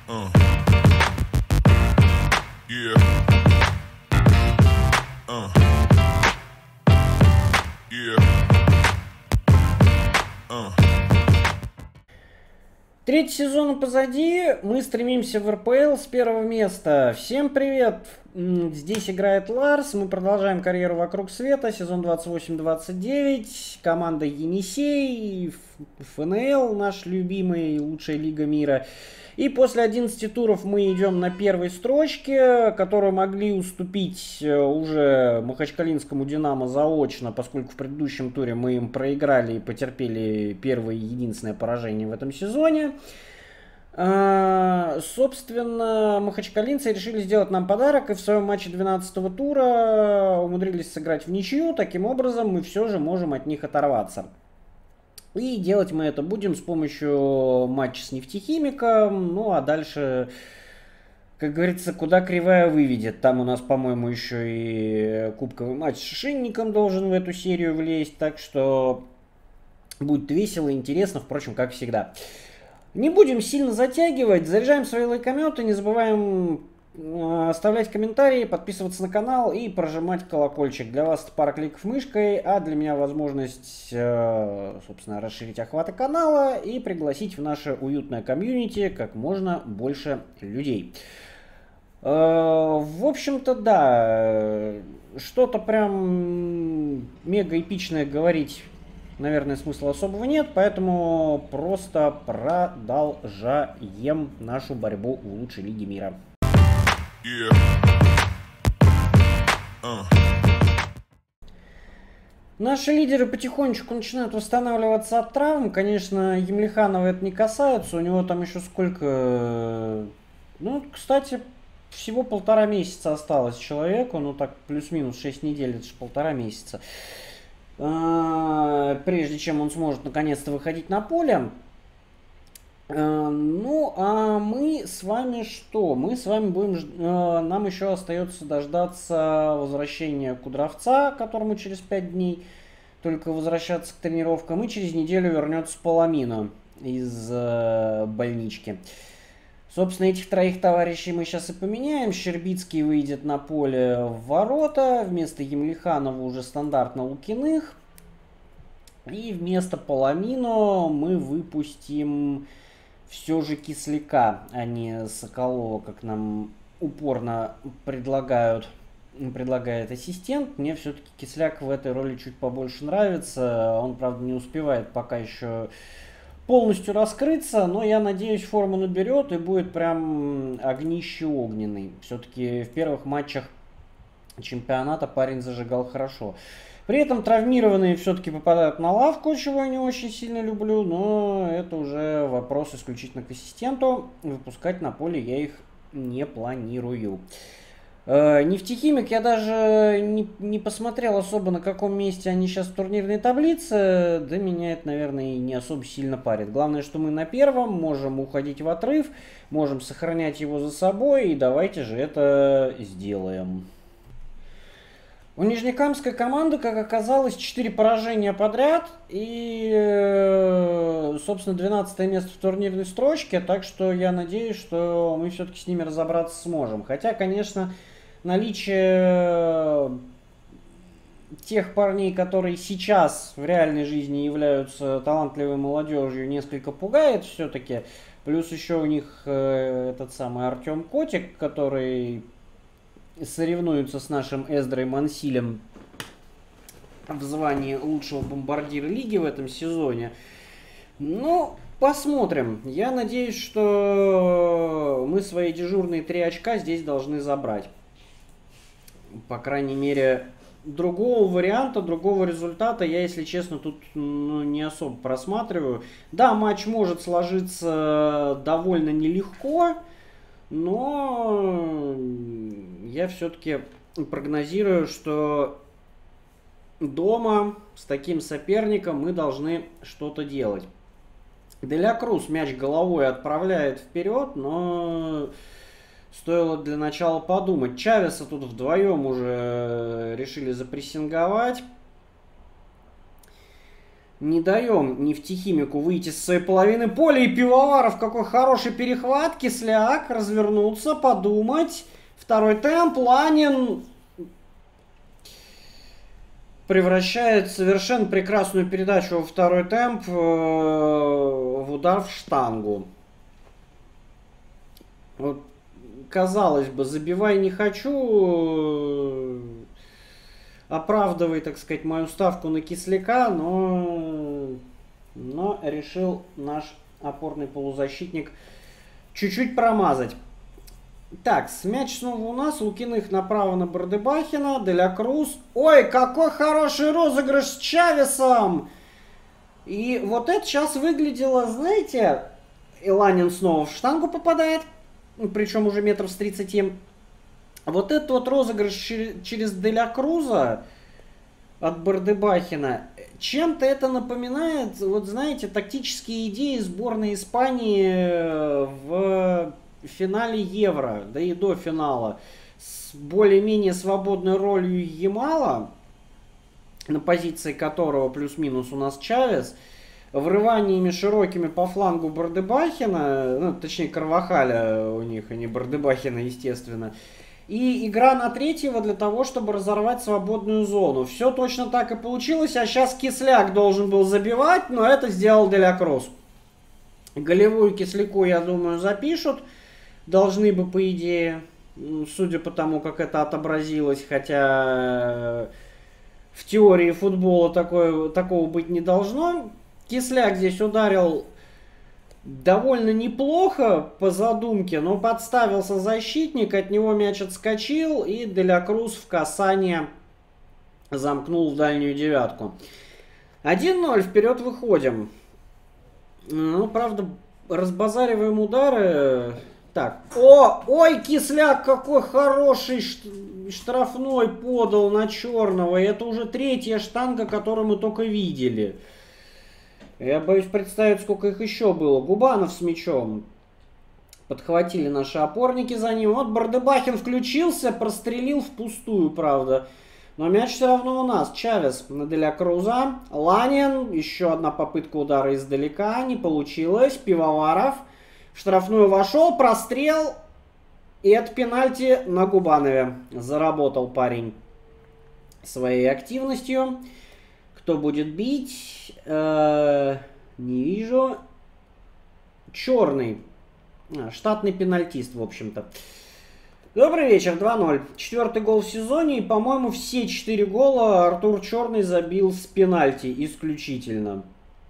Uh, yeah, uh, yeah, uh. Третий сезон позади, мы стремимся в РПЛ с первого места. Всем привет! Здесь играет Ларс, мы продолжаем карьеру вокруг света, сезон 28-29, команда Енисей, ФНЛ, наш любимый, лучшая лига мира. И после 11 туров мы идем на первой строчке, которую могли уступить уже Махачкалинскому Динамо заочно, поскольку в предыдущем туре мы им проиграли и потерпели первое и единственное поражение в этом сезоне. Собственно, махачкалинцы решили сделать нам подарок и в своем матче 12-го тура умудрились сыграть в ничью. Таким образом, мы все же можем от них оторваться. И делать мы это будем с помощью матча с нефтехимиком. Ну а дальше, как говорится, куда кривая выведет. Там у нас, по-моему, еще и кубковый матч с Шинником должен в эту серию влезть. Так что будет весело и интересно, впрочем, как всегда. Не будем сильно затягивать. Заряжаем свои лайкометы. Не забываем оставлять комментарии, подписываться на канал и прожимать колокольчик. Для вас это пара кликов мышкой, а для меня возможность, собственно, расширить охваты канала и пригласить в наше уютное комьюнити как можно больше людей. В общем-то, да, что-то прям мега эпичное говорить, наверное, смысла особого нет, поэтому просто продолжаем нашу борьбу в лучшей лиге мира. Yeah. Наши лидеры потихонечку начинают восстанавливаться от травм. Конечно, Емельханова это не касается. У него там еще сколько... Ну, кстати, всего 1,5 месяца осталось человеку. Ну, так, плюс-минус 6 недель, это же 1,5 месяца. Прежде чем он сможет наконец-то выходить на поле. Ну, а мы с вами что? Мы с вами будем... Нам еще остается дождаться возвращения Кудровца, которому через 5 дней только возвращаться к тренировкам. И через неделю вернется Поламина из больнички. Собственно, этих троих товарищей мы сейчас и поменяем. Щербицкий выйдет на поле в ворота. Вместо Емельханова уже стандартно Лукиных. И вместо Поламино мы выпустим... все же Кисляка, а не Соколова, как нам упорно предлагает ассистент. Мне все-таки Кисляк в этой роли чуть побольше нравится. Он, правда, не успевает пока еще полностью раскрыться, но я надеюсь, форму наберет и будет прям огнище огненный. Все-таки в первых матчах чемпионата парень зажигал хорошо. При этом травмированные все-таки попадают на лавку, чего я не очень сильно люблю, но это уже вопрос исключительно к ассистенту. Выпускать на поле я их не планирую. Нефтехимик я даже не посмотрел особо, на каком месте они сейчас в турнирной таблице. Да меня это, наверное, и не особо сильно парит. Главное, что мы на первом, можем уходить в отрыв, можем сохранять его за собой, и давайте же это сделаем. У нижнекамской команды, как оказалось, 4 поражения подряд и, собственно, 12 место в турнирной строчке, так что я надеюсь, что мы все-таки с ними разобраться сможем. Хотя, конечно, наличие тех парней, которые сейчас в реальной жизни являются талантливой молодежью, несколько пугает все-таки. Плюс еще у них этот самый Артем Котик, который... соревнуются с нашим Эздрой Мансилем в звании лучшего бомбардира лиги в этом сезоне. Ну, посмотрим. Я надеюсь, что мы свои дежурные 3 очка здесь должны забрать. По крайней мере, другого варианта, другого результата я, если честно, тут не особо просматриваю. Да, матч может сложиться довольно нелегко, но я все-таки прогнозирую, что дома с таким соперником мы должны что-то делать. Деля Круз мяч головой отправляет вперед, но стоило для начала подумать. Чавеса тут вдвоем уже решили запрессинговать. Не даем нефтехимику выйти с своей половины поля. И Пивоваров какой хороший перехват. Кисляк развернуться, подумать. Второй темп. Ланин превращает совершенно прекрасную передачу во второй темп в удар в штангу. Вот, казалось бы, забивай не хочу, оправдывай, так сказать, мою ставку на Кисляка, но решил наш опорный полузащитник чуть-чуть промазать. Так, мяч снова у нас. Лукиных направо на Бардебахина. Деля Круз. Ой, какой хороший розыгрыш с Чавесом! И вот это сейчас выглядело, знаете, Иланин снова в штангу попадает. Причем уже метров с 30. Вот этот вот розыгрыш через Деля Круза от Бардебахина. Чем-то это напоминает, вот знаете, тактические идеи сборной Испании в финале Евро, да и до финала, с более-менее свободной ролью Ямала, на позиции которого плюс-минус у нас Чавес, врываниями широкими по флангу Бардебахина, ну, точнее Карвахаля у них, а не Бардебахина, естественно, и игра на третьего для того, чтобы разорвать свободную зону. Все точно так и получилось, а сейчас Кисляк должен был забивать, но это сделал Деля Круз. Голевую Кисляку, я думаю, запишут. Должны бы, по идее, судя по тому, как это отобразилось, хотя в теории футбола такого быть не должно. Кисляк здесь ударил довольно неплохо по задумке, но подставился защитник, от него мяч отскочил, и Деля Круз в касание замкнул в дальнюю девятку. 1-0, вперед выходим. Ну, правда, разбазариваем удары. Так, ой, Кисляк какой хороший штрафной подал на черного. И это уже третья штанга, которую мы только видели. Я боюсь представить, сколько их еще было. Губанов с мячом. Подхватили наши опорники за ним. Вот Бардебахин включился, прострелил впустую, правда. Но мяч все равно у нас. Чавес на Деля Круза. Ланин. Еще одна попытка удара издалека. Не получилось. Пивоваров. В штрафную вошел, прострел, и это пенальти на Губанове. Заработал парень своей активностью. Кто будет бить? Не вижу. Черный. Штатный пенальтист, в общем-то. Добрый вечер, 2-0. Четвертый гол в сезоне, и, по-моему, все 4 гола Артур Черный забил с пенальти исключительно.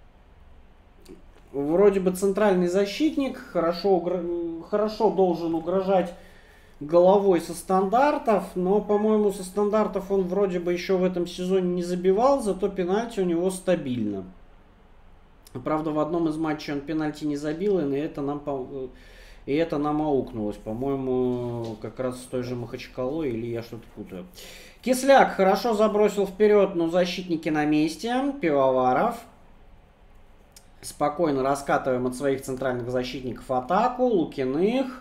Вроде бы центральный защитник, хорошо должен угрожать головой со стандартов, но, по-моему, со стандартов он вроде бы еще в этом сезоне не забивал, зато пенальти у него стабильно. Правда, в одном из матчей он пенальти не забил, и это нам аукнулось. По-моему, как раз с той же Махачкалой, или я что-то путаю. Кисляк хорошо забросил вперед, но защитники на месте. Пивоваров. Спокойно раскатываем от своих центральных защитников атаку. Лукиных.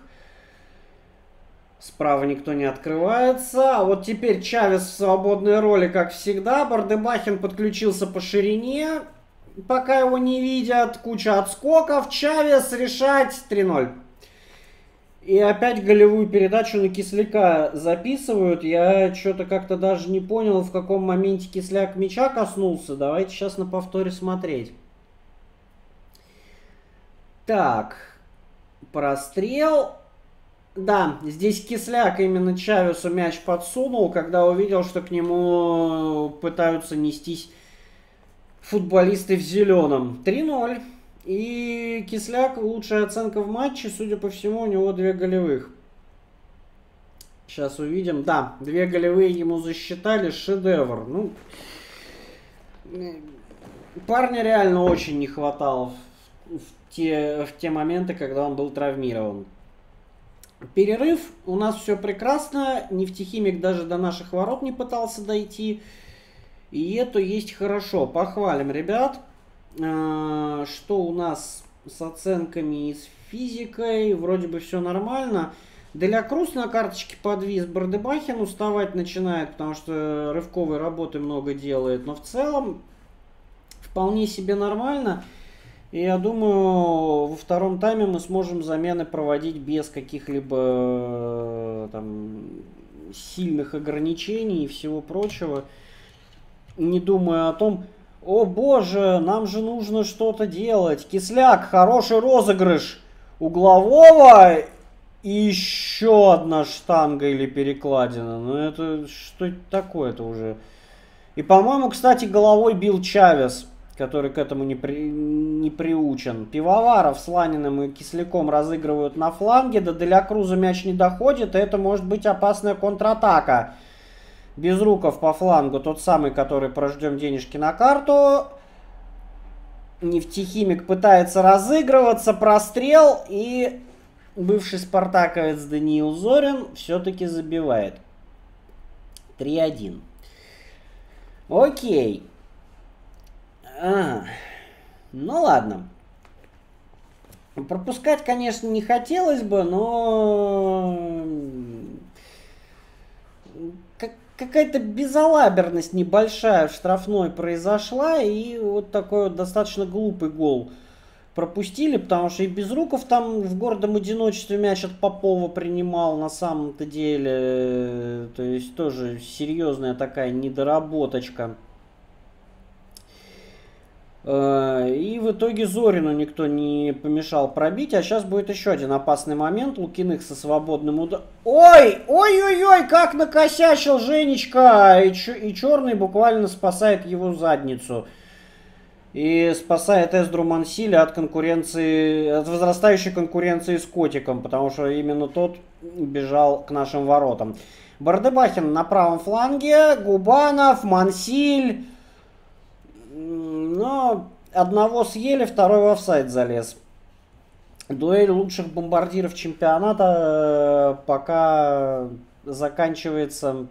Справа никто не открывается. А вот теперь Чавес в свободной роли, как всегда. Бардебахин подключился по ширине. Пока его не видят. Куча отскоков. Чавес решать 3-0. И опять голевую передачу на Кисляка записывают. Я что-то как-то даже не понял, в каком моменте Кисляк мяча коснулся. Давайте сейчас на повторе смотреть. Так, прострел. Да, здесь Кисляк именно Чавесу мяч подсунул, когда увидел, что к нему пытаются нестись футболисты в зеленом. 3-0. И Кисляк, лучшая оценка в матче, судя по всему, у него 2 голевых. Сейчас увидим. Да, 2 голевые ему засчитали, шедевр. Ну, парня реально очень не хватало в те моменты, когда он был травмирован. Перерыв. У нас все прекрасно. Нефтехимик даже до наших ворот не пытался дойти. И это есть хорошо. Похвалим ребят. Что у нас с оценками и с физикой? Вроде бы все нормально. Деля Круз на карточке подвис. Бардебахин уставать начинает, потому что рывковой работы много делает. Но в целом вполне себе нормально. И я думаю, во втором тайме мы сможем замены проводить без каких-либо там сильных ограничений и всего прочего. Не думая о том, о боже, нам же нужно что-то делать. Кисляк, хороший розыгрыш углового и еще одна штанга или перекладина. Ну это что такое-то уже? И по-моему, кстати, головой бил Чавес, который к этому не приучен. Пивоваров с Ланиным и Кисляком разыгрывают на фланге. До Деля Круза мяч не доходит, и это может быть опасная контратака. Безруков по флангу, тот самый, который прождем денежки на карту. Нефтехимик пытается разыгрываться, прострел, и бывший спартаковец Даниил Зорин все-таки забивает. 3-1. Окей. Ну ладно. Пропускать, конечно, не хотелось бы, но какая-то безалаберность небольшая в штрафной произошла, и вот такой вот достаточно глупый гол пропустили, потому что и Безруков там в гордом одиночестве мяч от Попова принимал на самом-то деле. То есть тоже серьезная такая недоработочка. И в итоге Зорину никто не помешал пробить. А сейчас будет еще один опасный момент. Лукиных со свободным ударом. Ой! Ой-ой-ой! Как накосячил Женечка! И черный буквально спасает его задницу. И спасает Эздру Мансиля от конкуренции, от возрастающей конкуренции с Котиком. Потому что именно тот бежал к нашим воротам. Бардебахин на правом фланге. Губанов, Мансиль. Но одного съели, второй в офсайд залез. Дуэль лучших бомбардиров чемпионата пока заканчивается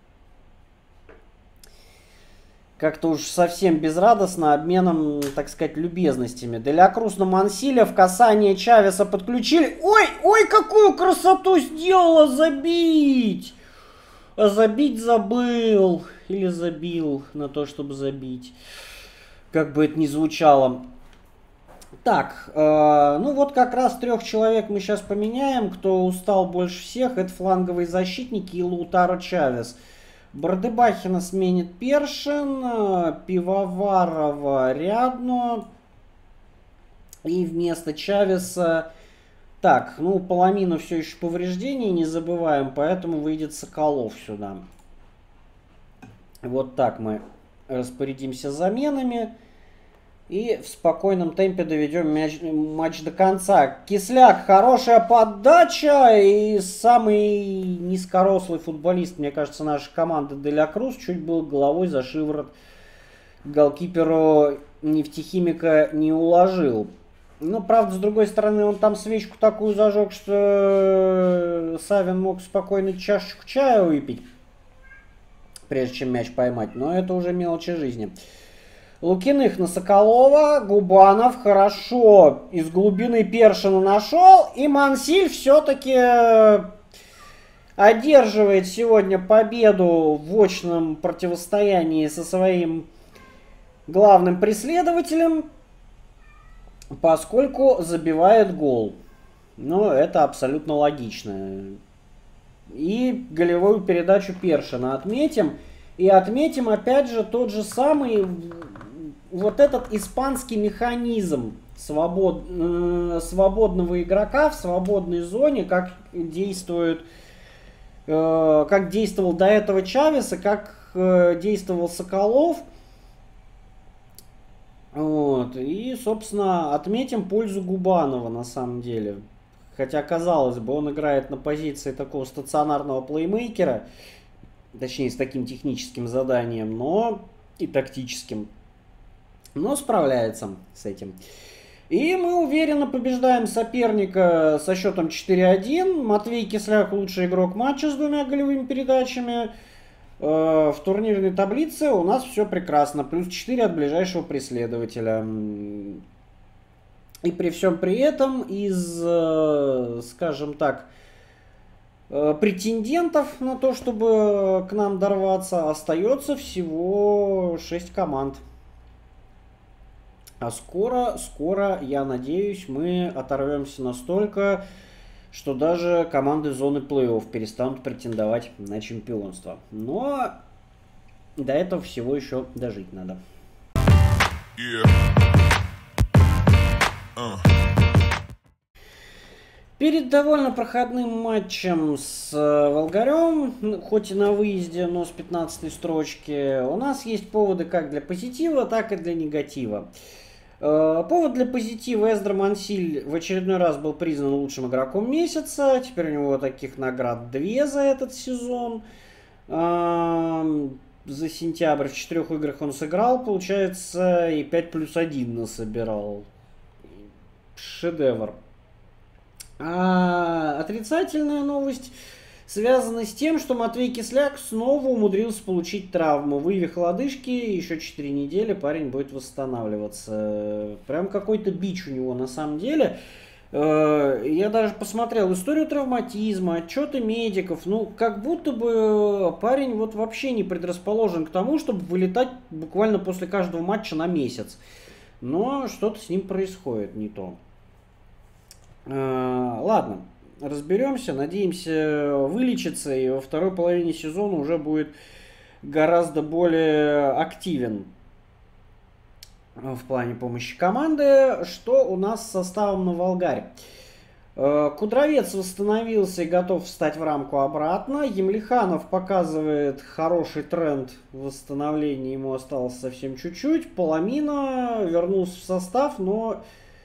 как-то уж совсем безрадостно обменом, так сказать, любезностями. Деля Круз на Мансиля, в касание Чавеса подключили. Ой, ой, какую красоту сделала забить! А забить забыл. Или забил на то, чтобы забить. Как бы это ни звучало. Так, ну вот как раз 3 человек мы сейчас поменяем. Кто устал больше всех, это фланговые защитники и Лаутаро Чавес. Бардебахина сменит Першин, Пивоварова Рядно. И вместо Чавеса... Так, ну Паламину все еще повреждений, не забываем, поэтому выйдет Соколов сюда. Вот так мы распорядимся заменами. И в спокойном темпе доведем матч до конца. Кисляк, хорошая подача. И самый низкорослый футболист, мне кажется, нашей команды Деля Круз чуть был головой за шиворот голкиперу Нефтехимика не уложил. Но, правда, с другой стороны, он там свечку такую зажег, что Савин мог спокойно чашечку чая выпить, прежде чем мяч поймать. Но это уже мелочи жизни. Лукиных на Соколова. Губанов хорошо из глубины Першина нашел. И Мансиль все-таки одерживает сегодня победу в очном противостоянии со своим главным преследователем, поскольку забивает гол. Ну, это абсолютно логично. И голевую передачу Першина отметим. И отметим, опять же, тот же самый, вот этот испанский механизм свободного игрока в свободной зоне, как действует, как действовал до этого Чавес и как действовал Соколов. Вот. И, собственно, отметим пользу Губанова на самом деле. Хотя, казалось бы, он играет на позиции такого стационарного плеймейкера, точнее, с таким техническим заданием, но и тактическим. Но справляется с этим. И мы уверенно побеждаем соперника со счетом 4-1. Матвей Кисляк лучший игрок матча с 2 голевыми передачами. В турнирной таблице у нас все прекрасно. Плюс 4 от ближайшего преследователя. И при всем при этом из, скажем так, претендентов на то, чтобы к нам дорваться, остается всего 6 команд. А скоро, я надеюсь, мы оторвемся настолько, что даже команды зоны плей-офф перестанут претендовать на чемпионство. Но до этого всего еще дожить надо. Yeah. Перед довольно проходным матчем с Волгарем, хоть и на выезде, но с 15-й строчки, у нас есть поводы как для позитива, так и для негатива. Повод для позитива: Эздра Мансиль в очередной раз был признан лучшим игроком месяца. Теперь у него таких наград 2 за этот сезон. За сентябрь в 4 играх он сыграл, получается, и 5+1 насобирал. Шедевр. А отрицательная новость связана с тем, что Матвей Кисляк снова умудрился получить травму. Вывих лодыжки, еще 4 недели парень будет восстанавливаться. Прям какой-то бич у него на самом деле. Я даже посмотрел историю травматизма, отчеты медиков. Ну, как будто бы парень вот вообще не предрасположен к тому, чтобы вылетать буквально после каждого матча на месяц. Но что-то с ним происходит не то. Ладно, разберемся. Надеемся вылечиться и во второй половине сезона уже будет гораздо более активен в плане помощи команды. Что у нас с составом на Волгаре? Кудровец восстановился и готов встать в рамку обратно. Емельханов показывает хороший тренд в восстановлении. Ему осталось совсем чуть-чуть. Поломина вернулся в состав, но...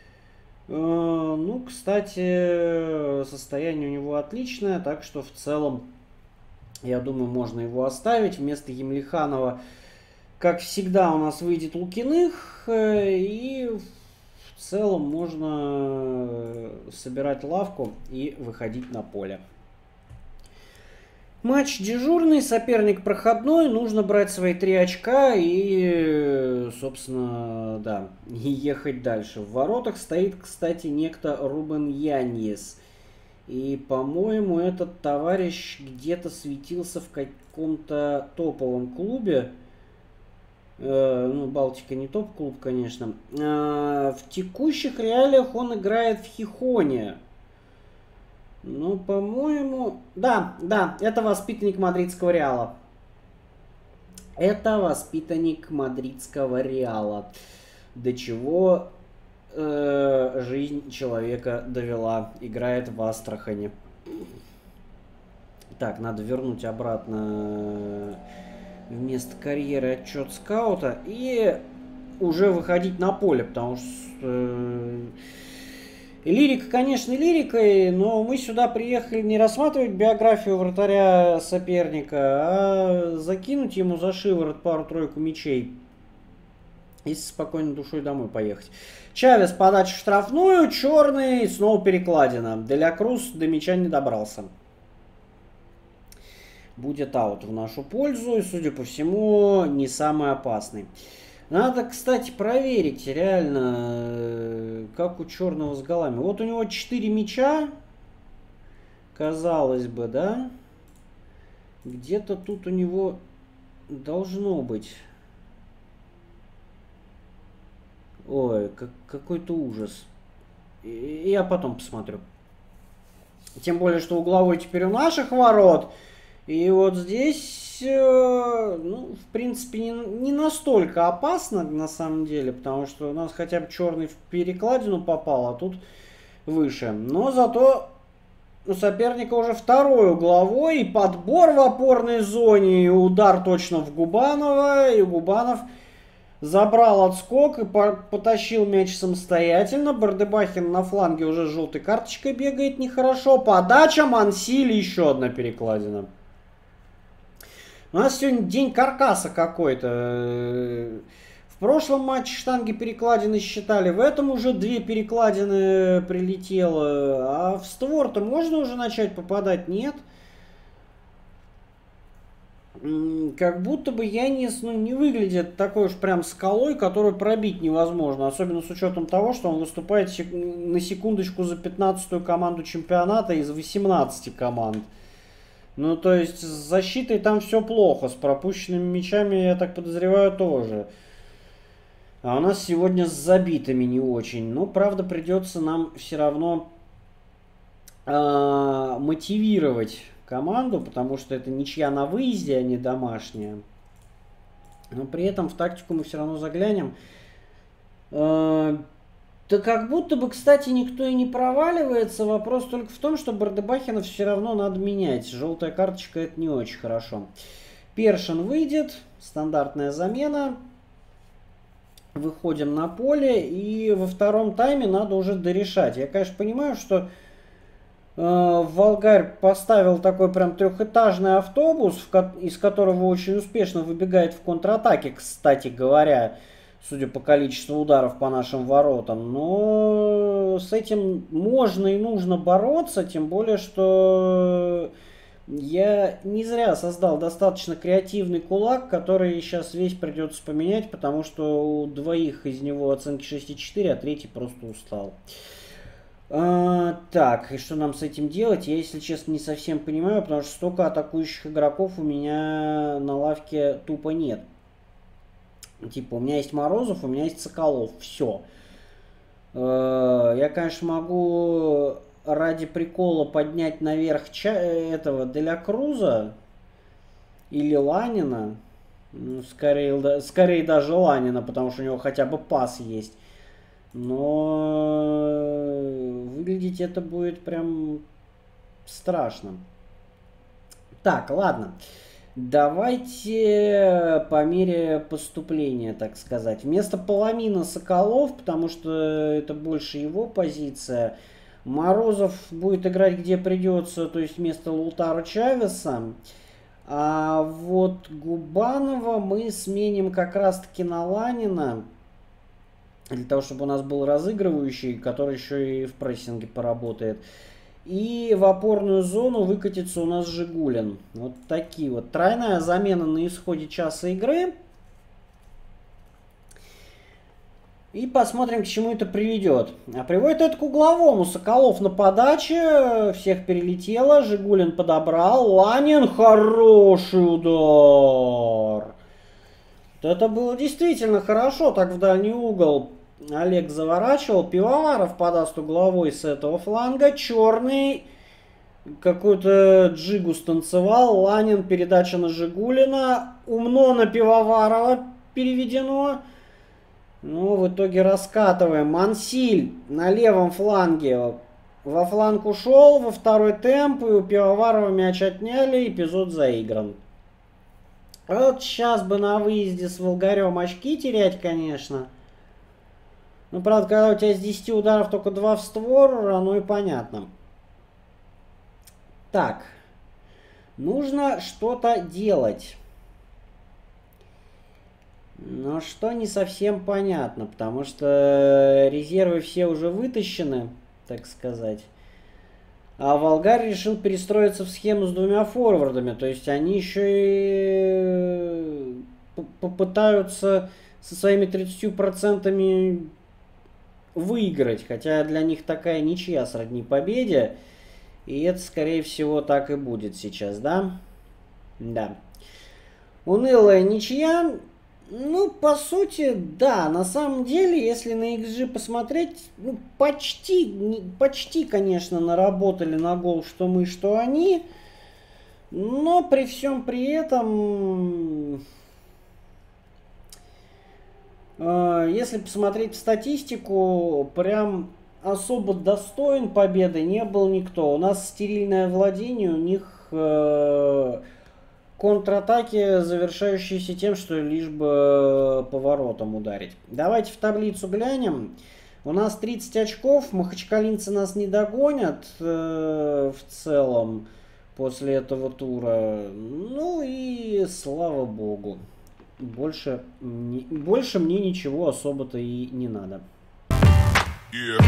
Ну, кстати, состояние у него отличное, так что в целом, я думаю, можно его оставить. Вместо Емельханова, как всегда, у нас выйдет Лукиных, и в целом можно собирать лавку и выходить на поле. Матч дежурный, соперник проходной, нужно брать свои 3 очка и, собственно, да, и ехать дальше. В воротах стоит, кстати, некто Рубен Яньес. И, по-моему, этот товарищ где-то светился в каком-то топовом клубе. Ну, Балтика не топ-клуб, конечно. В текущих реалиях он играет в Хихоне. Ну, по-моему... Да, это воспитанник мадридского Реала. Это воспитанник мадридского Реала. До чего жизнь человека довела. Играет в Астрахани. Так, надо вернуть обратно вместо карьеры отчет скаута. И уже выходить на поле, потому что... Лирика, конечно, лирикой, но мы сюда приехали не рассматривать биографию вратаря соперника, а закинуть ему за шиворот пару-тройку мячей и с спокойной душой домой поехать. Чавес, подача в штрафную, черный, снова перекладина. Деля Круз до мяча не добрался. Будет аут в нашу пользу и, судя по всему, не самый опасный. Надо, кстати, проверить реально, как у черного с голами. Вот у него 4 мяча, казалось бы, да? Где-то тут у него должно быть. Ой, какой-то ужас. Я потом посмотрю. Тем более, что угловой теперь у наших ворот. И вот здесь, ну, в принципе, не настолько опасно на самом деле, потому что у нас хотя бы черный в перекладину попал, а тут выше. Но зато у соперника уже второй угловой, и подбор в опорной зоне, и удар точно в Губанова, и Губанов забрал отскок и потащил мяч самостоятельно. Бардебахин на фланге уже с желтой карточкой бегает нехорошо. Подача, Мансиль, еще одна перекладина. У нас сегодня день каркаса какой-то. В прошлом матче штанги перекладины считали, в этом уже 2 перекладины прилетело. А в створ-то можно уже начать попадать? Нет. Как будто бы Янис, ну, не выглядит такой уж прям скалой, которую пробить невозможно. Особенно с учетом того, что он выступает на секундочку за 15-ю команду чемпионата из 18 команд. Ну, то есть, с защитой там все плохо. С пропущенными мячами, я так подозреваю, тоже. А у нас сегодня с забитыми не очень. Но, правда, придется нам все равно мотивировать команду, потому что это ничья на выезде, а не домашняя. Но при этом в тактику мы все равно заглянем. Да как будто бы, кстати, никто и не проваливается. Вопрос только в том, что Бардебахина все равно надо менять. Желтая карточка — это не очень хорошо. Першин выйдет. Стандартная замена. Выходим на поле. И во втором тайме надо уже дорешать. Я, конечно, понимаю, что Волгарь поставил такой прям трехэтажный автобус, из которого очень успешно выбегает в контратаке, кстати говоря, судя по количеству ударов по нашим воротам. Но с этим можно и нужно бороться, тем более, что я не зря создал достаточно креативный кулак, который сейчас весь придется поменять, потому что у двоих из него оценки 6,4, а третий просто устал. Так, и что нам с этим делать? Я, если честно, не совсем понимаю, потому что столько атакующих игроков у меня на лавке тупо нет. Типа, у меня есть Морозов, у меня есть Соколов, все. Я, конечно, могу ради прикола поднять наверх этого Деля Круза или Ланина. Ну, скорее даже Ланина, потому что у него хотя бы пас есть. Но выглядеть это будет прям страшно. Так, ладно. Давайте по мере поступления, так сказать. Вместо Поломина Соколов, потому что это больше его позиция. Морозов будет играть где придется, то есть вместо Лутаро Чавеса. А вот Губанова мы сменим как раз-таки на Ланина. Для того, чтобы у нас был разыгрывающий, который еще и в прессинге поработает. И в опорную зону выкатится у нас Жигулин. Вот такие вот. Тройная замена на исходе часа игры. И посмотрим, к чему это приведет. А приводит это к угловому. Соколов на подаче. Всех перелетело. Жигулин подобрал. Ланин, хороший удар. Вот это было действительно хорошо. Так в дальний угол Олег заворачивал. Пивоваров подаст угловой с этого фланга. Черный какую-то джигу станцевал. Ланин, передача на Жигулина. Умно на Пивоварова переведено. Ну, в итоге раскатываем. Мансиль на левом фланге. Во фланг ушел, во второй темп. И у Пивоварова мяч отняли. Эпизод заигран. Вот сейчас бы на выезде с Волгарем очки терять, конечно. Ну, правда, когда у тебя с 10 ударов только 2 в створ, оно и понятно. Так. Нужно что-то делать. Но что не совсем понятно, потому что резервы все уже вытащены, так сказать. А Волгарь решил перестроиться в схему с двумя форвардами. То есть они еще и попытаются со своими 30% выиграть. Хотя для них такая ничья сродни победе. И это, скорее всего, так и будет сейчас, да? Да. Унылая ничья. Ну, по сути, да, на самом деле, если на XG посмотреть, ну, почти, конечно, наработали на гол, что мы, что они, но при всем при этом, если посмотреть в статистику, прям особо достоин победы не был никто. У нас стерильное владение, у них контратаки, завершающиеся тем, что лишь бы поворотом ударить. Давайте в таблицу глянем. У нас 30 очков. Махачкалинцы нас не догонят в целом после этого тура. Ну и слава богу. Больше мне ничего особо-то и не надо. Yeah.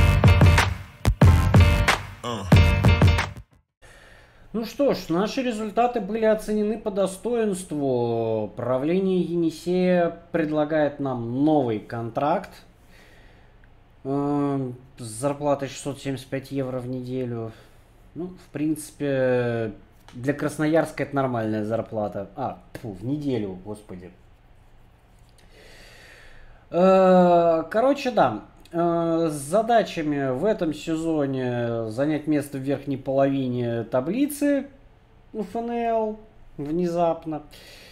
Ну что ж, наши результаты были оценены по достоинству. Правление Енисея предлагает нам новый контракт с зарплатой 675 евро в неделю. Ну, в принципе, для Красноярска это нормальная зарплата. В неделю, господи. Короче, да. С задачами в этом сезоне занять место в верхней половине таблицы ФНЛ внезапно.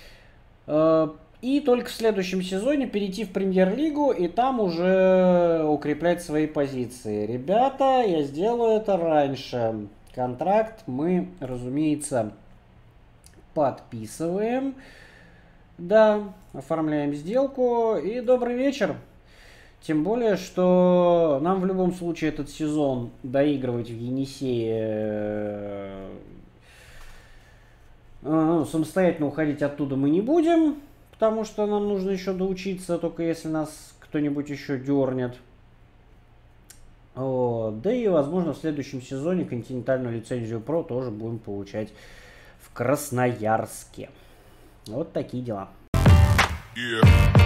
И только в следующем сезоне перейти в премьер-лигу и там уже укреплять свои позиции. Ребята, я сделаю это раньше. Контракт мы, разумеется, подписываем. Да, оформляем сделку. И добрый вечер. Тем более, что нам в любом случае этот сезон доигрывать в Енисее, самостоятельно уходить оттуда мы не будем, потому что нам нужно еще доучиться, только если нас кто-нибудь еще дернет. Да и, возможно, в следующем сезоне континентальную лицензию ПРО тоже будем получать в Красноярске. Вот такие дела. Yeah.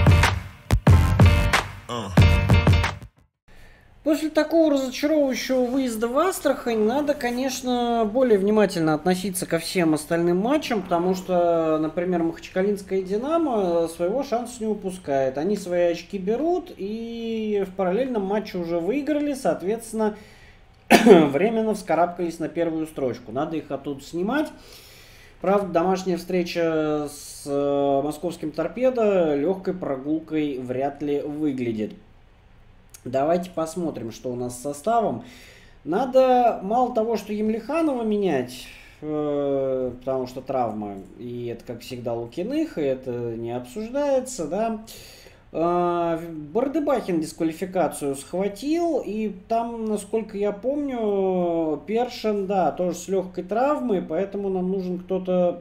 После такого разочаровывающего выезда в Астрахань надо, конечно, более внимательно относиться ко всем остальным матчам, потому что, например, Махачкалинская «Динамо» своего шанса не упускает. Они свои очки берут и в параллельном матче уже выиграли, соответственно, временно вскарабкались на первую строчку. Надо их оттуда снимать. Правда, домашняя встреча с московским «Торпедо» легкой прогулкой вряд ли выглядит. Давайте посмотрим, что у нас с составом. Надо мало того, что Емельханова менять, потому что травма, и это, как всегда, Лукиных, и это не обсуждается, да. Бардебахин дисквалификацию схватил, и там, насколько я помню, Першин, да, тоже с легкой травмой, поэтому нам нужен кто-то,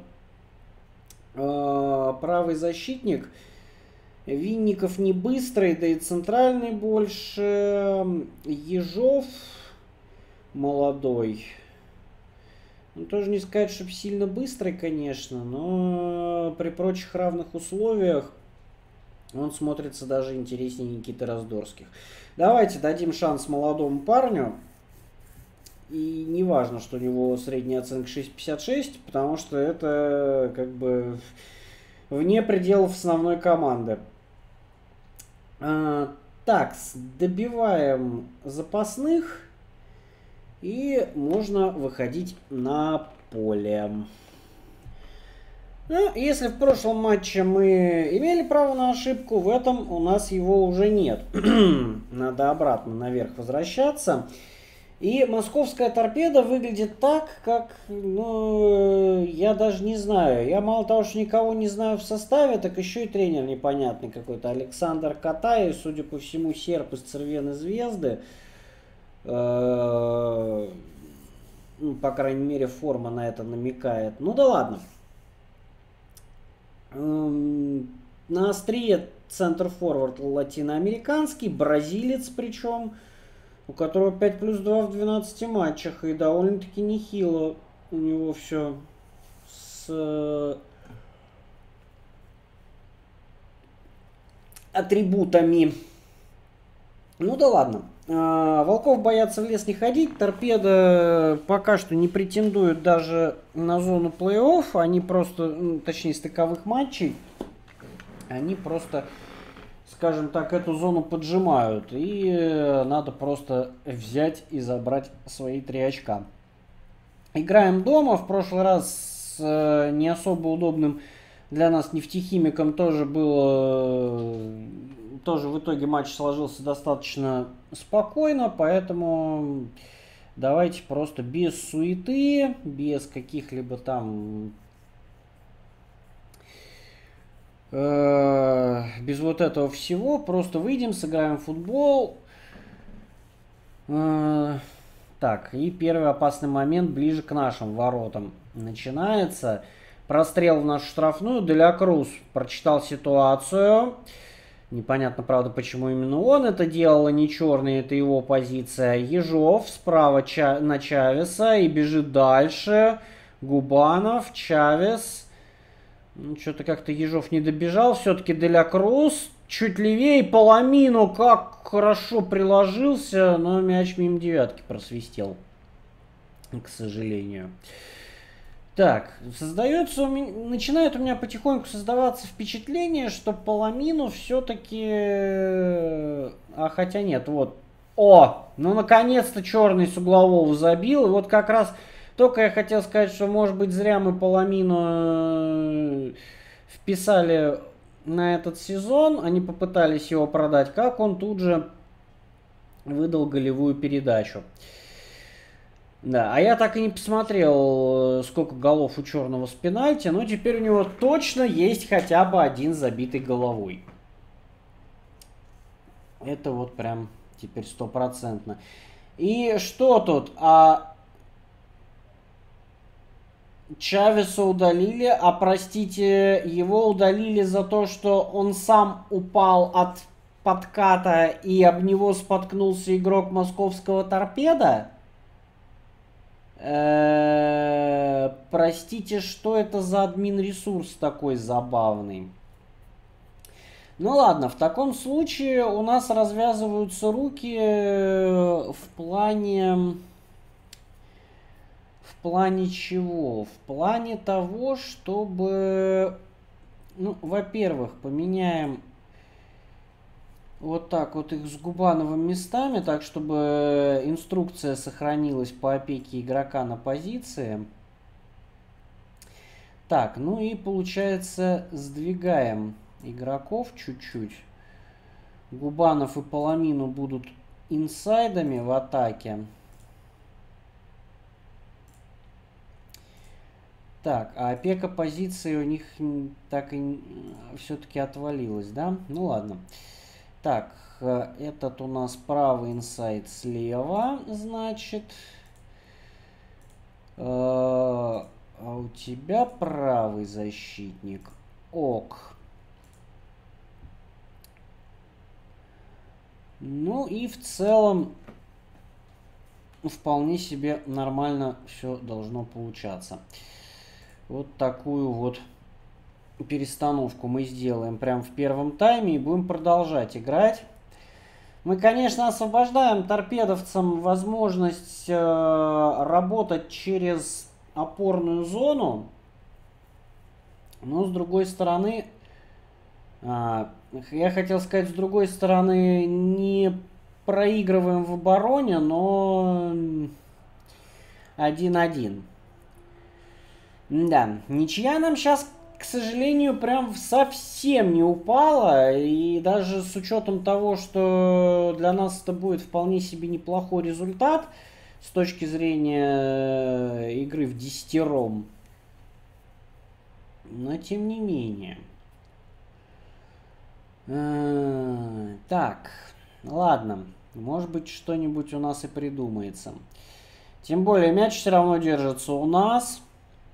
правый защитник. Винников не быстрый, да и центральный больше. Ежов молодой. Ну, тоже не сказать, чтобы сильно быстрый, конечно, но при прочих равных условиях он смотрится даже интереснее Никиты Раздорских. Давайте дадим шанс молодому парню. И не важно, что у него средняя оценка 6,56, потому что это как бы вне пределов основной команды. Так, добиваем запасных. И можно выходить на поле. Ну, если в прошлом матче мы имели право на ошибку, в этом у нас его уже нет. Надо обратно наверх возвращаться. И московская «Торпеда» выглядит так, как, ну, я даже не знаю. Я мало того, что никого не знаю в составе, так еще и тренер непонятный какой-то. Александр Катай, судя по всему, серб из Цервены Звезды. Ну, по крайней мере, форма на это намекает. Ну да ладно. На острие центр-форвард латиноамериканский, бразилец причем, у которого 5+2 в 12 матчах, и довольно-таки нехило у него все с атрибутами. Ну да ладно. Волков боятся в лес не ходить. «Торпеда» пока что не претендует даже на зону плей-офф. Они просто, точнее, стыковых матчей. Они просто, скажем так, эту зону поджимают. И надо просто взять и забрать свои 3 очка. Играем дома. В прошлый раз с не особо удобным для нас нефтехимиком тоже было... Тоже в итоге матч сложился достаточно спокойно, поэтому давайте просто без суеты, без каких-либо там... без вот этого всего, просто выйдем, сыграем в футбол. Так, и первый опасный момент ближе к нашим воротам начинается. Прострел в нашу штрафную. Деля Круз прочитал ситуацию. Непонятно, правда, почему именно он это делал, а не черный, это его позиция. Ежов справа на Чавеса и бежит дальше. Губанов, Чавес. Ну, что-то как-то Ежов не добежал. Все-таки Деля Круз. Чуть левее. Паламино как хорошо приложился, но мяч мимо девятки просвистел. К сожалению. Так, начинает у меня потихоньку создаваться впечатление, что Паламину все-таки... А хотя нет, вот. О, ну наконец-то черный с углового забил. И вот как раз только я хотел сказать, что может быть зря мы Паламину вписали на этот сезон. Они попытались его продать, как он тут же выдал голевую передачу. Да, а я так и не посмотрел, сколько голов у черного с пенальти, но теперь у него точно есть хотя бы один забитый головой. Это вот прям теперь стопроцентно. И что тут? Чавеса удалили, а простите, его удалили за то, что он сам упал от подката и об него споткнулся игрок московского торпеда? Простите, что это за админ-ресурс такой забавный? Ну ладно, в таком случае у нас развязываются руки в плане чего? В плане того, чтобы, ну, во-первых, поменяем вот так вот их с Губановым местами, так чтобы инструкция сохранилась по опеке игрока на позиции. Так, ну и получается сдвигаем игроков чуть-чуть. Губанов и Паламину будут инсайдами в атаке. Так, а опека позиции у них так и все-таки отвалилась, да? Ну ладно. Так, этот у нас правый инсайд слева, значит. А у тебя правый защитник. Ок. Ну и в целом вполне себе нормально все должно получаться. Вот такую вот перестановку мы сделаем прямо в первом тайме и будем продолжать играть. Мы, конечно, освобождаем торпедовцам возможность работать через опорную зону, но с другой стороны, я хотел сказать, с другой стороны, не проигрываем в обороне, но 1-1. Да, ничья нам сейчас, к сожалению, прям совсем не упала. И даже с учетом того, что для нас это будет вполне себе неплохой результат с точки зрения игры в десятером. Но тем не менее. Так, ладно. Может быть, что-нибудь у нас и придумается. Тем более, мяч все равно держится у нас.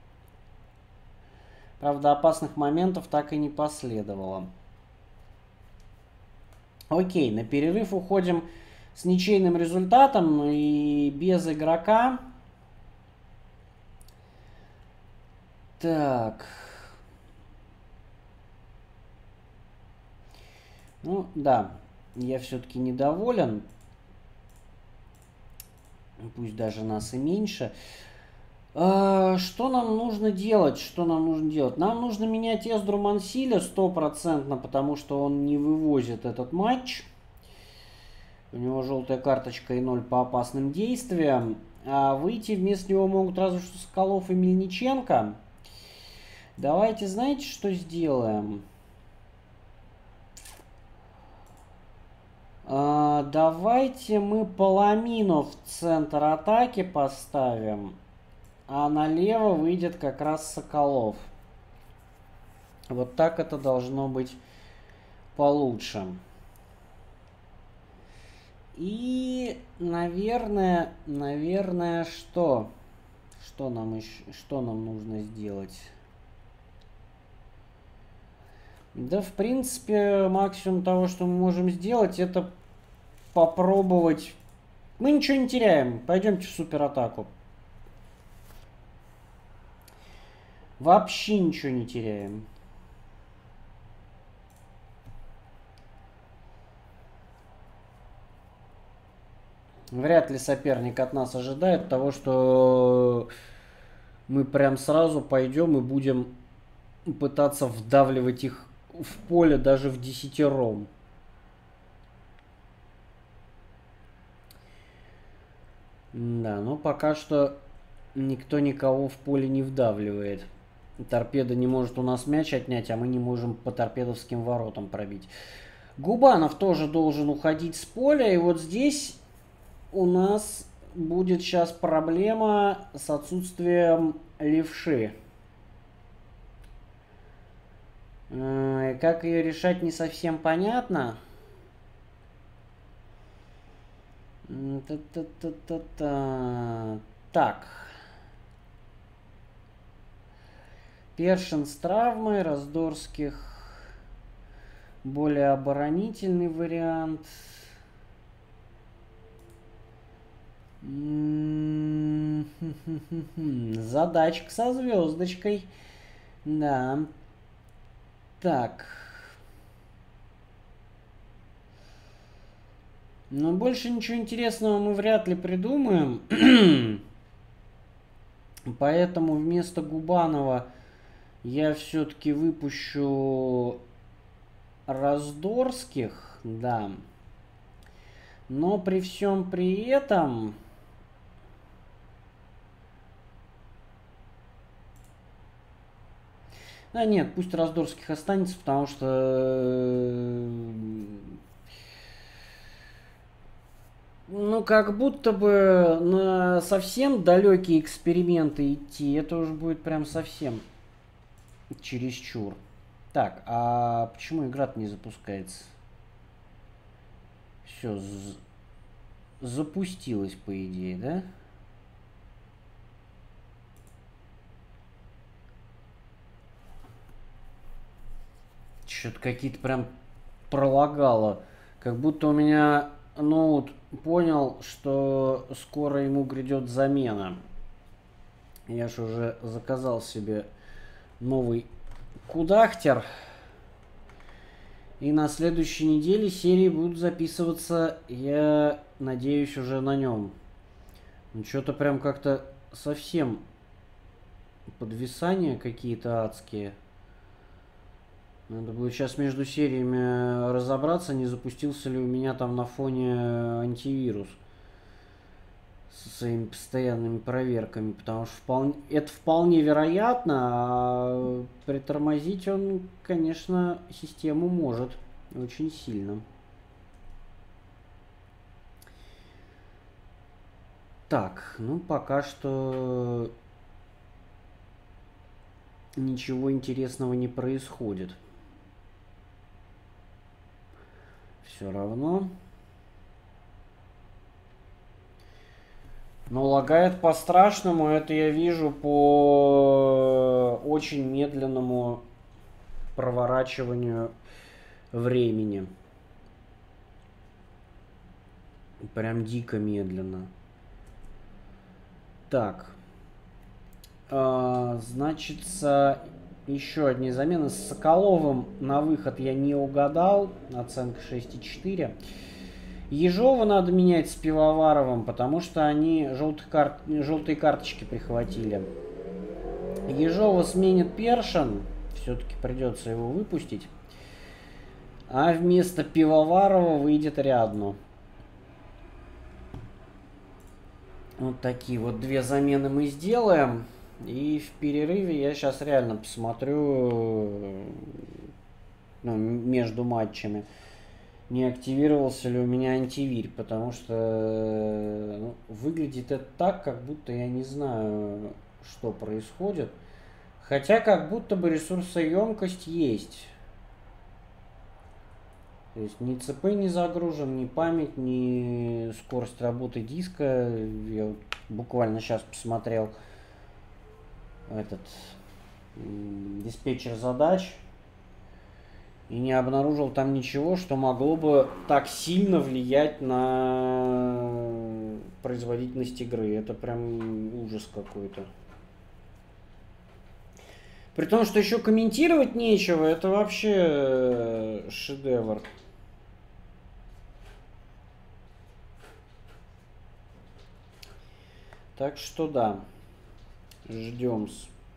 Правда, опасных моментов так и не последовало. Окей, на перерыв уходим с ничейным результатом и без игрока. Так. Ну, да, я все-таки недоволен. Пусть даже нас и меньше. Что нам нужно делать? Нам нужно менять Эздру Мансиля 100%, потому что он не вывозит этот матч. У него желтая карточка и 0 по опасным действиям. А выйти вместо него могут разве что Соколов и Мельниченко. Давайте, знаете, что сделаем? Давайте мы Паламину в центр атаки поставим. А налево выйдет как раз Соколов. Вот так это должно быть получше. И, наверное, что? Что нам нужно сделать? Да, в принципе, максимум того, что мы можем сделать, это попробовать. Мы ничего не теряем. Пойдемте в суператаку. Вообще ничего не теряем. Вряд ли соперник от нас ожидает того, что мы прям сразу пойдем и будем пытаться вдавливать их в поле даже в десятером. Да, но пока что никто никого в поле не вдавливает. Торпеда не может у нас мяч отнять, а мы не можем по торпедовским воротам пробить. Губанов тоже должен уходить с поля. И вот здесь у нас будет сейчас проблема с отсутствием левши. Как ее решать, не совсем понятно. Так. Першин с травмой, Раздорских более оборонительный вариант. Задачка со звездочкой. Да. Так. Но больше ничего интересного мы вряд ли придумаем. Поэтому вместо Губанова я все-таки выпущу Раздорских. Да. Но при всем при этом... А нет, пусть Раздорских останется, потому что... Ну, как будто бы на совсем далекие эксперименты идти, это уже будет прям совсем чересчур. Так, а почему игра-то не запускается? Все, запустилась, по идее, да? Что-то какие-то прям пролагало. Как будто у меня ноут понял, что скоро ему грядет замена. Я ж уже заказал себе новый кудахтер. И на следующей неделе серии будут записываться, я надеюсь, уже на нем. Ну, что-то прям как-то совсем подвисания какие-то адские. Надо будет сейчас между сериями разобраться, не запустился ли у меня там на фоне антивирус со своими постоянными проверками, потому что это вполне вероятно, а притормозить он, конечно, систему может очень сильно. Так, ну пока что ничего интересного не происходит. Все равно. Но лагает по-страшному, это я вижу по очень медленному проворачиванию времени. Прям дико медленно. Так. Значит, еще одни замены. С Соколовым на выход я не угадал. Оценка 6,4. Ежова надо менять с Пивоваровым, потому что они желтые карточки прихватили. Ежова сменит Першин. Все-таки придется его выпустить. А вместо Пивоварова выйдет Рядну. Вот такие вот две замены мы сделаем. И в перерыве я сейчас реально посмотрю, между матчами, не активировался ли у меня антивирь, потому что выглядит это так, как будто я не знаю, что происходит. Хотя как будто бы ресурсоемкость есть. То есть ни ЦП не загружен, ни память, ни скорость работы диска. Я вот буквально сейчас посмотрел этот диспетчер задач и не обнаружил там ничего, что могло бы так сильно влиять на производительность игры. Это прям ужас какой-то. При том, что еще комментировать нечего, это вообще шедевр. Так что да. Ждем,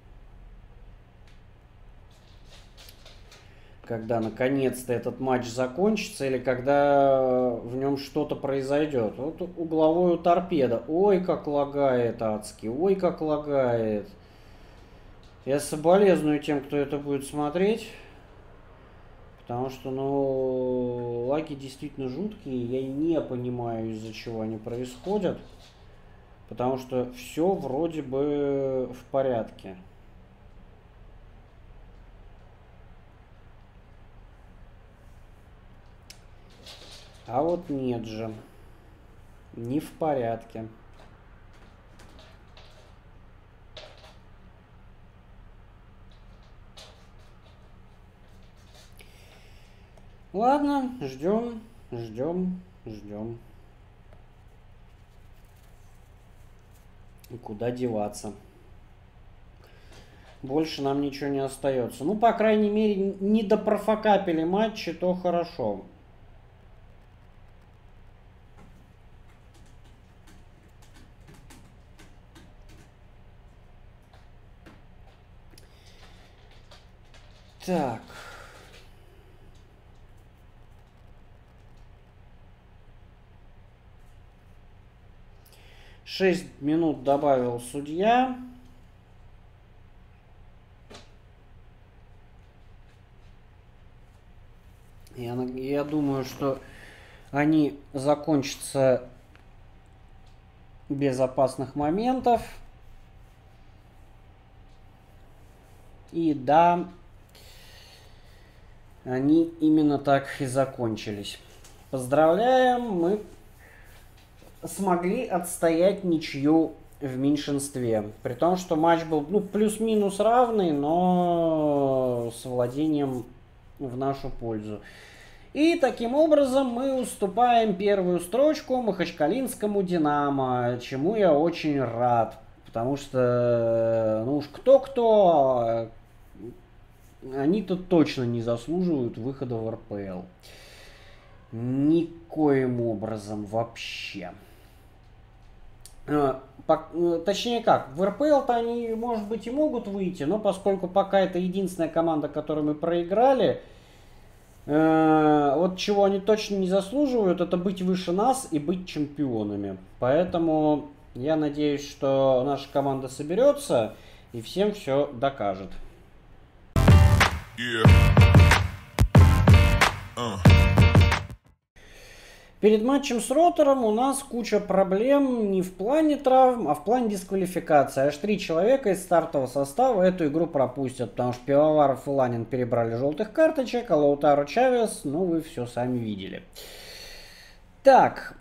когда наконец-то этот матч закончится или когда в нем что-то произойдет. Вот угловой у торпеда. Ой, как лагает адски. Ой, как лагает. Я соболезную тем, кто это будет смотреть. Потому что, ну, лаги действительно жуткие. Я не понимаю, из-за чего они происходят. Потому что все вроде бы в порядке. А вот нет же. Не в порядке. Ладно, ждем, ждем, ждем. И куда деваться? Больше нам ничего не остается. Ну, по крайней мере, не допрофокапили матчи, то хорошо. Так. Шесть минут добавил судья. Я думаю, что они закончатся без опасных моментов. И да, они именно так и закончились. Поздравляем, мы смогли отстоять ничью в меньшинстве. При том, что матч был, ну, плюс-минус равный, но с владением в нашу пользу. И таким образом мы уступаем первую строчку махачкалинскому «Динамо», чему я очень рад. Потому что, ну уж кто-кто, они-то точно не заслуживают выхода в РПЛ. Никоим образом вообще. Точнее как, в РПЛ-то они, может быть, и могут выйти, но поскольку пока это единственная команда, которой мы проиграли, вот чего они точно не заслуживают, это быть выше нас и быть чемпионами. Поэтому я надеюсь, что наша команда соберется и всем все докажет. Перед матчем с Ротором у нас куча проблем не в плане травм, а в плане дисквалификации. Аж 3 человека из стартового состава эту игру пропустят, потому что Пивоваров и Ланин перебрали желтых карточек, а Лаутаро Чавес, ну вы все сами видели. Так,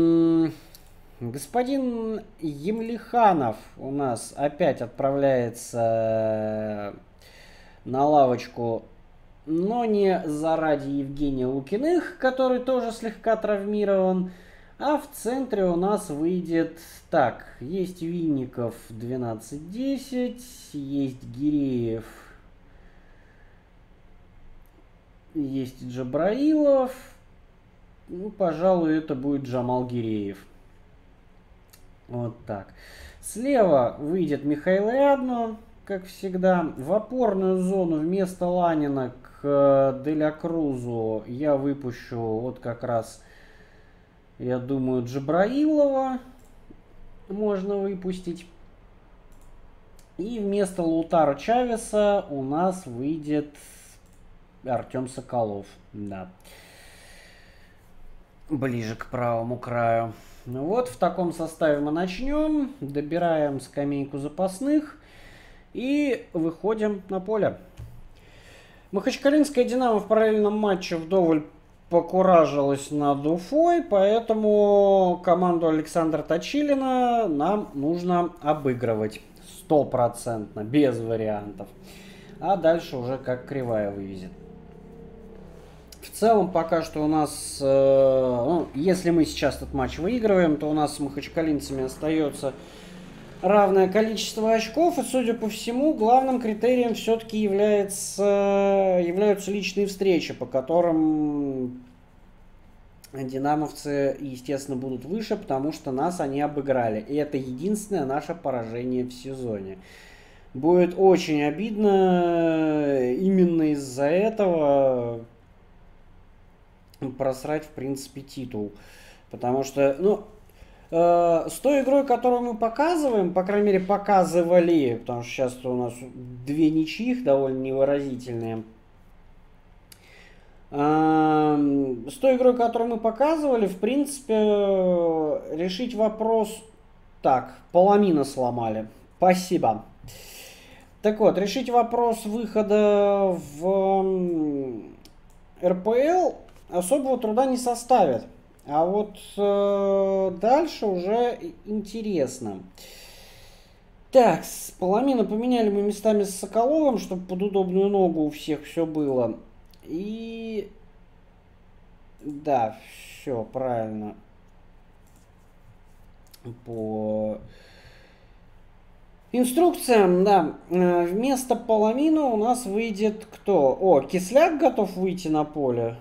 господин Емлиханов у нас опять отправляется на лавочку, но не заради Евгения Лукиных, который тоже слегка травмирован. А в центре у нас выйдет... Так, есть Винников 12-10, есть Гиреев, есть Джабраилов. Ну, пожалуй, это будет Джамал Гиреев. Вот так. Слева выйдет Михаил Рядно, как всегда. В опорную зону вместо Ланина к Деля Крузу я выпущу вот как раз, я думаю, Джабраилова можно выпустить. И вместо Лаутаро Чавеса у нас выйдет Артем Соколов. Да. Ближе к правому краю. Ну вот, в таком составе мы начнем. Добираем скамейку запасных. И выходим на поле. Махачкалинская «Динамо» в параллельном матче вдоволь покуражилась над Уфой, поэтому команду Александра Точилина нам нужно обыгрывать. 100%, без вариантов. А дальше уже как кривая вывезет. В целом пока что у нас, ну, если мы сейчас этот матч выигрываем, то у нас с махачкалинцами остается равное количество очков, и, судя по всему, главным критерием все-таки являются личные встречи, по которым Динамовцы, естественно, будут выше, потому что нас они обыграли. И это единственное наше поражение в сезоне. Будет очень обидно именно из-за этого просрать, в принципе, титул. Потому что, ну, с той игрой, которую мы показываем, по крайней мере, показывали, потому что сейчас у нас две ничьих довольно невыразительные. С той игрой, которую мы показывали, в принципе, решить вопрос... Так, Паламина сломали. Спасибо. Так вот, решить вопрос выхода в РПЛ особого труда не составит. А вот дальше уже интересно. Так, с Паламина поменяли мы местами с Соколовым, чтобы под удобную ногу у всех все было. И... Да, все правильно. По инструкциям, да. Вместо Паламина у нас выйдет кто? О, Кисляк готов выйти на поле.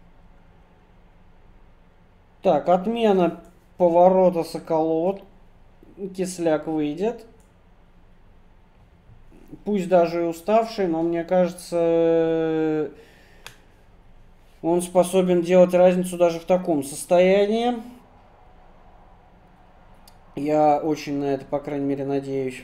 Так, отмена поворота Соколова. Кисляк выйдет. Пусть даже и уставший, но мне кажется, он способен делать разницу даже в таком состоянии. Я очень на это, по крайней мере, надеюсь.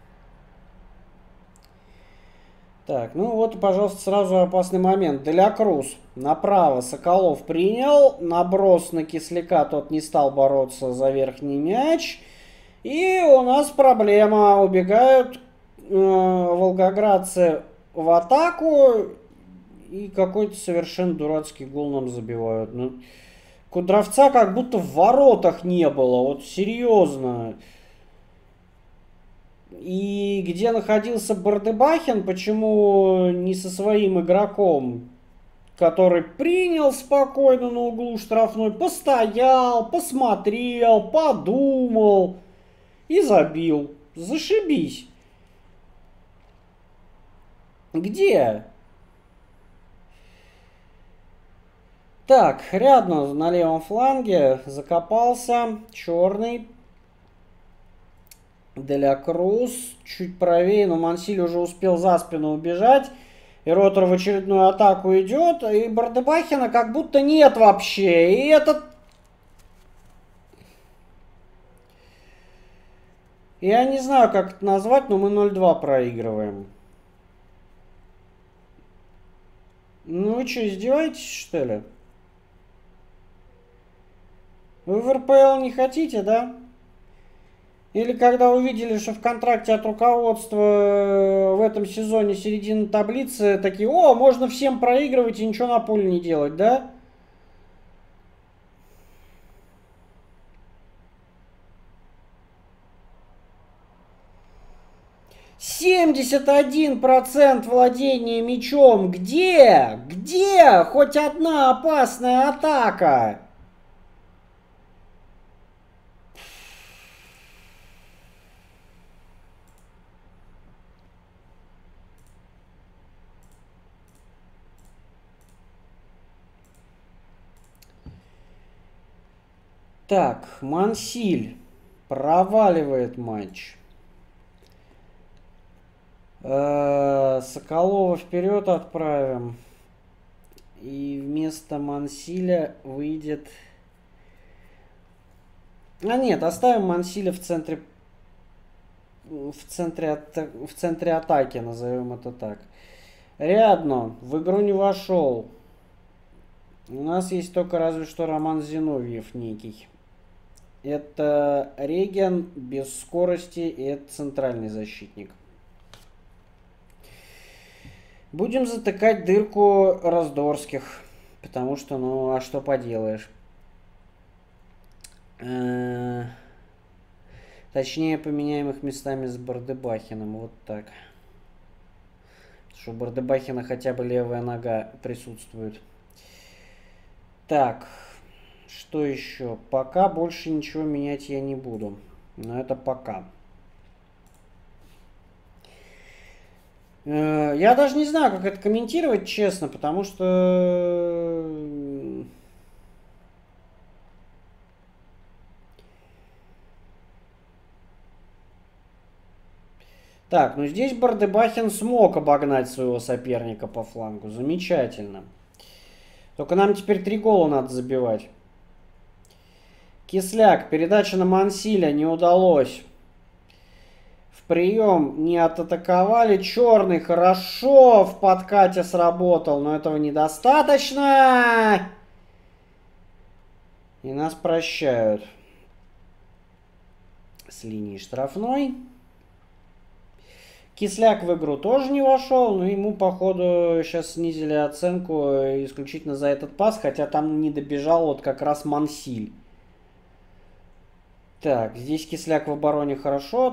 Так, ну вот, пожалуйста, сразу опасный момент. Деля Круз направо Соколов принял. Наброс на Кисляка, тот не стал бороться за верхний мяч. И у нас проблема. Убегают волгоградцы в атаку. И какой-то совершенно дурацкий гол нам забивают. Ну, Кудровца как будто в воротах не было. Вот серьезно. И где находился Бардебахин, почему не со своим игроком, который принял спокойно на углу штрафной, постоял, посмотрел, подумал и забил. Зашибись. Где? Так, Рядно на левом фланге закопался, черный. Деля Круз чуть правее, но Мансиль уже успел за спину убежать. И Ротор в очередную атаку идет. И Бардебахина как будто нет вообще. И этот... Я не знаю, как это назвать, но мы 0-2 проигрываем. Ну вы что, издеваетесь, что ли? Вы в РПЛ не хотите, да? Или когда увидели, что в контракте от руководства в этом сезоне середина таблицы, такие, о, можно всем проигрывать и ничего на поле не делать, да? %71 владения мячом. Где? Где хоть одна опасная атака? Так, Мансиль проваливает матч. Соколова вперед отправим. И вместо Мансиля выйдет... А нет, оставим Мансиля в центре атаки, назовем это так. Рядно в игру не вошел. У нас есть только разве что Роман Зиновьев некий. Это Реген без скорости, и это центральный защитник. Будем затыкать дырку Раздорских. Потому что, ну, а что поделаешь. Точнее, поменяем их местами с Бардебахиным. Вот так. Что у Бардебахина хотя бы левая нога присутствует. Так. Что еще? Пока больше ничего менять я не буду. Но это пока. Я даже не знаю, как это комментировать, честно, потому что Так, ну здесь Бардебахин смог обогнать своего соперника по флангу. Замечательно. Только нам теперь 3 гола надо забивать. Кисляк. Передача на Мансиля не удалось. В прием не отатаковали. Черный хорошо в подкате сработал, но этого недостаточно. И нас прощают с линии штрафной. Кисляк в игру тоже не вошел, но ему, походу, сейчас снизили оценку исключительно за этот пас, хотя там не добежал вот как раз Мансиль. Так, здесь Кисляк в обороне хорошо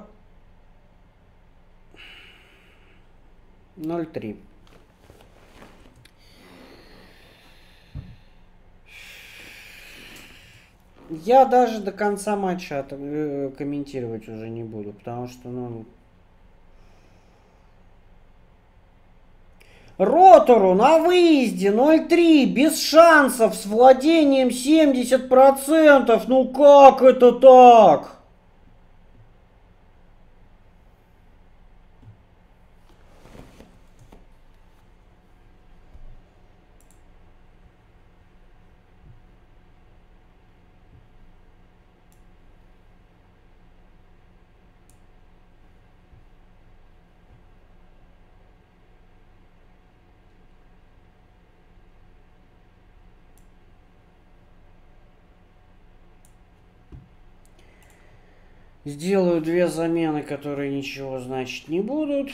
0-3. Я даже до конца матча комментировать уже не буду, потому что, ну... Ротору на выезде 0-3, без шансов, с владением 70%. Ну как это так? Сделаю 2 замены, которые ничего значить не будут.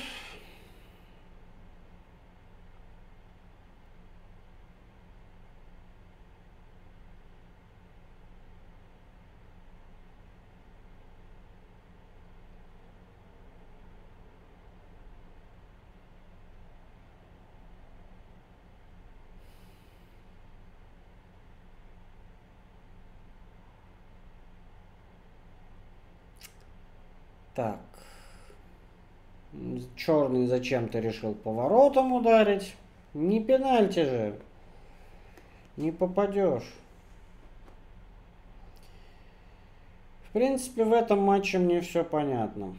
Так. Черный зачем-то решил поворотом ударить. Не пенальти же. Не попадешь. В принципе, в этом матче мне все понятно.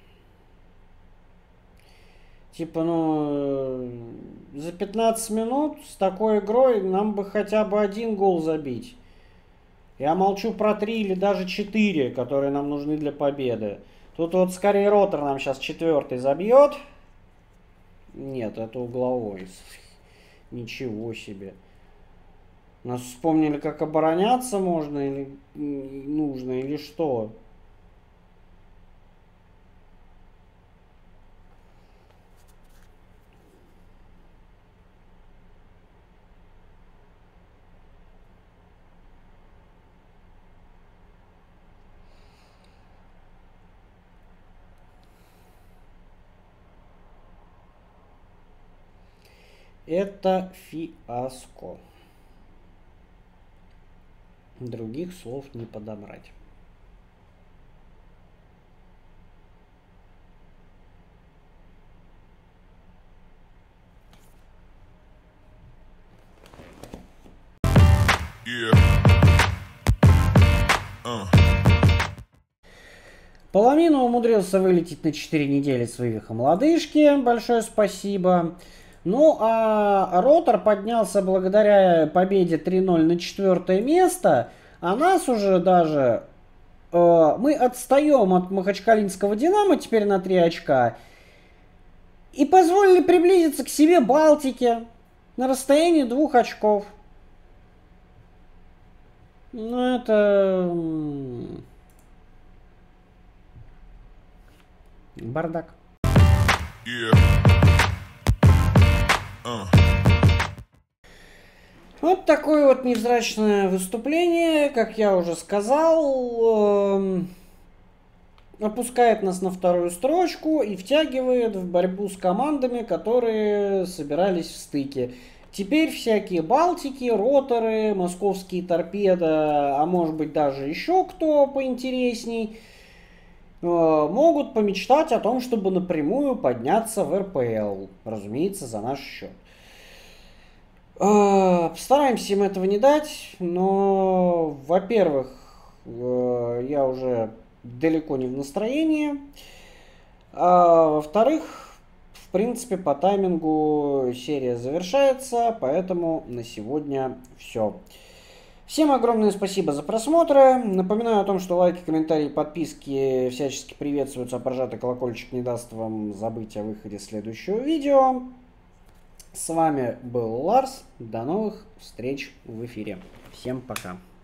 Типа, ну, за 15 минут с такой игрой нам бы хотя бы 1 гол забить. Я молчу про 3 или даже 4, которые нам нужны для победы. Тут вот скорее Ротор нам сейчас 4-й забьет. Нет, это угловой. Ничего себе. Нас вспомнили, как обороняться можно или нужно, или что. Это фиаско. Других слов не подобрать. Yeah. Половину умудрился вылететь на 4 недели с вывихом лодыжки. Большое спасибо. Ну, а Ротор поднялся благодаря победе 3-0 на 4-е место. А нас уже даже... мы отстаем от Махачкалинского Динамо теперь на 3 очка. И позволили приблизиться к себе Балтике на расстоянии 2 очков. Ну, это... бардак. Yeah. Вот такое вот невзрачное выступление, как я уже сказал, опускает нас на 2-ю строчку и втягивает в борьбу с командами, которые собирались в стыке. Теперь всякие Балтики, Роторы, московские Торпеды, а может быть даже еще кто поинтересней, могут помечтать о том, чтобы напрямую подняться в РПЛ. Разумеется, за наш счет. Постараемся им этого не дать, но, во-первых, я уже далеко не в настроении. А во-вторых, в принципе, по таймингу серия завершается, поэтому на сегодня все. Всем огромное спасибо за просмотр. Напоминаю о том, что лайки, комментарии, подписки всячески приветствуются, а прожатый колокольчик не даст вам забыть о выходе следующего видео. С вами был Ларс. До новых встреч в эфире. Всем пока.